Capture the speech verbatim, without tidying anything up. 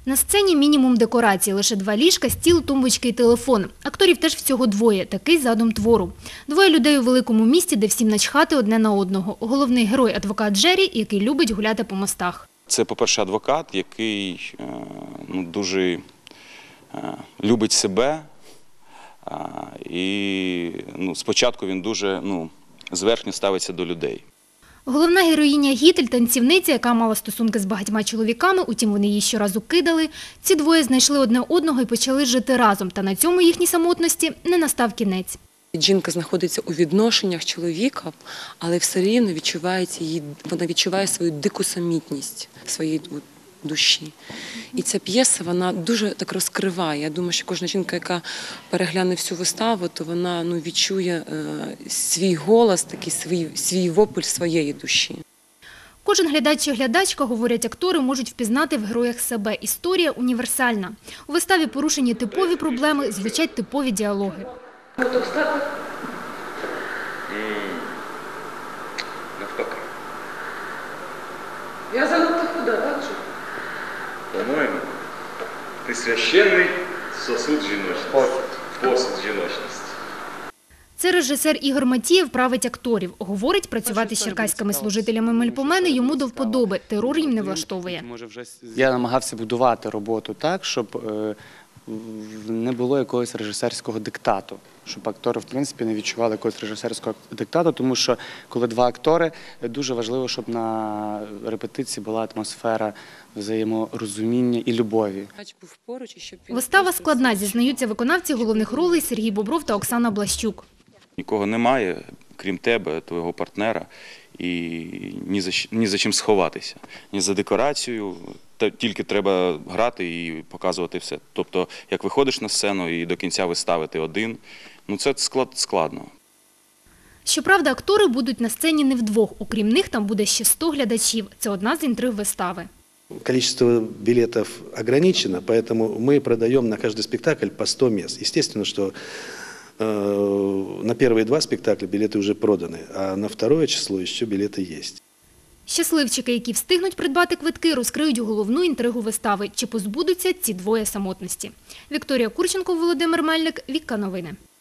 На сцені мінімум декорацій, лише два ліжка, стіл, тумбочки і телефон. Акторів теж всього двоє, такий задум твору. Двоє людей у великому місті, де всім начхати одне на одного. Головний герой – адвокат Джері, який любить гуляти по мостах. Це, по-перше, адвокат, який ну, дуже любить себе. І ну, спочатку він дуже ну, зверхньо ставиться до людей. Головна героїня Гітель – танцівниця, яка мала стосунки з багатьма чоловіками, утім вони її щоразу кидали. Ці двоє знайшли одне одного і почали жити разом, та на цьому їхній самотності не настав кінець. Жінка знаходиться у відношеннях чоловіка, але все рівно відчувається її, вона відчуває свою дику самітність своєї душі. І ця п'єса, вона дуже так розкриває. Я думаю, що кожна жінка, яка перегляне всю виставу, то вона ну, відчує е, свій голос, такий свій, свій вопль своєї душі. Кожен глядач чи глядачка, говорять актори, можуть впізнати в героях себе. Історія універсальна. У виставі порушені типові проблеми, звучать типові діалоги. Навпаки. Я занадто худа, так же? По-моєму, ти священний сосуд жіночності. Посуд жіночності. Це режисер Ігор Матієв править акторів. Говорить, працювати з черкаськими служителями Мельпомени йому до вподоби. Терор їм не влаштовує. Я намагався будувати роботу так, щоб не було якогось режисерського диктату. Щоб актори, в принципі, не відчували якогось режисерського диктату, тому що, коли два актори, дуже важливо, щоб на репетиції була атмосфера взаєморозуміння і любові. Вистава складна, зізнаються виконавці головних ролей Сергій Бобров та Оксана Блащук. Нікого немає, крім тебе, твого партнера, і ні за, ні за чим сховатися. Ні за декорацію, тільки треба грати і показувати все. Тобто, як виходиш на сцену і до кінця вистави ти один, ну це складно. Щоправда, актори будуть на сцені не вдвох. Окрім них, там буде ще сто глядачів. Це одна з інтриг вистави. Количество билетов ограничено, поэтому мы продаем на каждый спектакль по сто мест. Естественно, что э, на первые два спектакля билеты уже проданы, а на второе число еще билеты есть. Щасливчики, які встигнуть придбати квитки, розкриють головну інтригу вистави. Чи позбудуться ці двоє самотності? Вікторія Курченко, Володимир Мельник, Вікка Новини.